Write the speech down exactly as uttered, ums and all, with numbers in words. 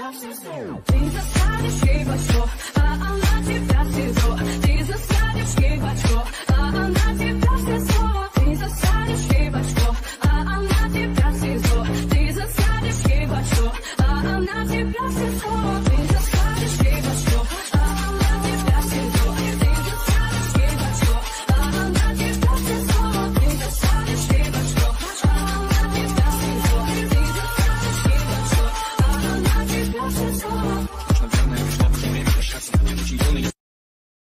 тебя всего. Ты застанешь ей бочко, а она тебя всего. Ты застанешь ей бочко, а она тебя всего. Ты застанешь ей бочко, а она тебя всего. Ты застанешь ей бочко, а она тебя всего.